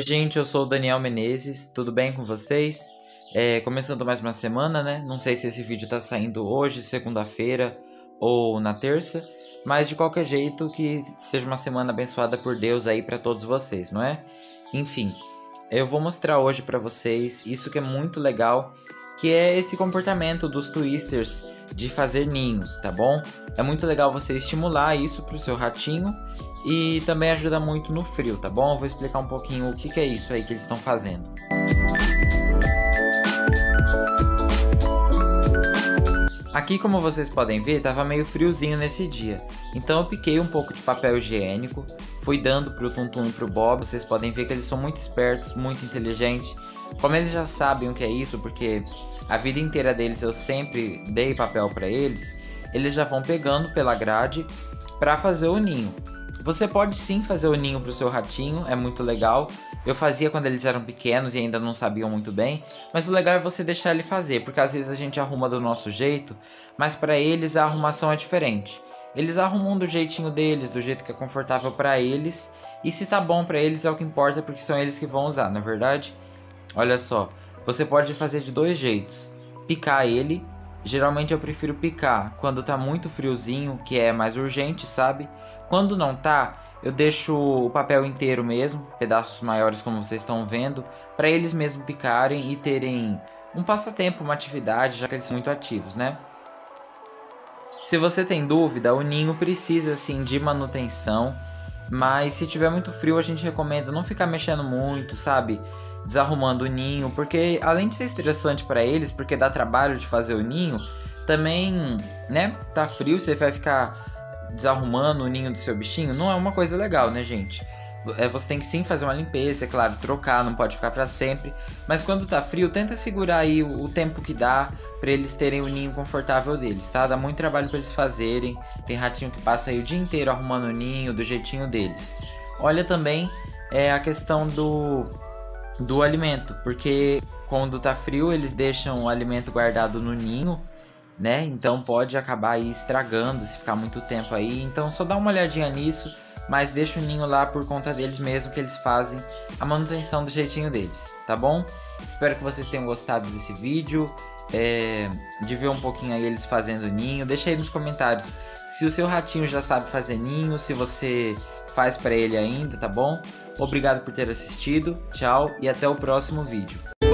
Gente, eu sou o Daniel Menezes, tudo bem com vocês? Começando mais uma semana, né? Não sei se esse vídeo tá saindo hoje, segunda-feira ou na terça, mas de qualquer jeito que seja uma semana abençoada por Deus aí pra todos vocês, não é? Enfim, eu vou mostrar hoje pra vocês isso que é muito legal, que é esse comportamento dos twisters de fazer ninhos, tá bom? É muito legal você estimular isso pro seu ratinho e também ajuda muito no frio, tá bom? Eu vou explicar um pouquinho o que é isso aí que eles estão fazendo. Aqui, como vocês podem ver, tava meio friozinho nesse dia, então eu piquei um pouco de papel higiênico, fui dando pro Tum-Tum e pro Bob. Vocês podem ver que eles são muito espertos, muito inteligentes. Como eles já sabem o que é isso, porque a vida inteira deles eu sempre dei papel pra eles, eles já vão pegando pela grade pra fazer o ninho. Você pode sim fazer o ninho pro seu ratinho, é muito legal. Eu fazia quando eles eram pequenos e ainda não sabiam muito bem, mas o legal é você deixar ele fazer, porque às vezes a gente arruma do nosso jeito, mas para eles a arrumação é diferente. Eles arrumam do jeitinho deles, do jeito que é confortável para eles, e se tá bom para eles é o que importa, porque são eles que vão usar, não é verdade? Olha só, você pode fazer de dois jeitos. Picar ele, geralmente eu prefiro picar quando tá muito friozinho, que é mais urgente, sabe? Quando não tá, eu deixo o papel inteiro mesmo, pedaços maiores como vocês estão vendo, para eles mesmos picarem e terem um passatempo, uma atividade, já que eles são muito ativos, né? Se você tem dúvida, o ninho precisa sim de manutenção, mas se tiver muito frio a gente recomenda não ficar mexendo muito, sabe? Desarrumando o ninho, porque além de ser estressante para eles, porque dá trabalho de fazer o ninho, também, né, tá frio, você vai ficar desarrumando o ninho do seu bichinho, não é uma coisa legal, né, gente? Você tem que sim fazer uma limpeza, é claro, trocar, não pode ficar para sempre, mas quando tá frio, tenta segurar aí o tempo que dá para eles terem o ninho confortável deles, tá? Dá muito trabalho para eles fazerem, tem ratinho que passa aí o dia inteiro arrumando o ninho do jeitinho deles. Olha também a questão do alimento, porque quando tá frio eles deixam o alimento guardado no ninho, né? Então pode acabar aí estragando se ficar muito tempo aí. Então só dá uma olhadinha nisso, mas deixa o ninho lá por conta deles mesmo, que eles fazem a manutenção do jeitinho deles, tá bom? Espero que vocês tenham gostado desse vídeo, de ver um pouquinho aí eles fazendo ninho. Deixa aí nos comentários se o seu ratinho já sabe fazer ninho, se você faz pra ele ainda, tá bom? Obrigado por ter assistido, tchau e até o próximo vídeo.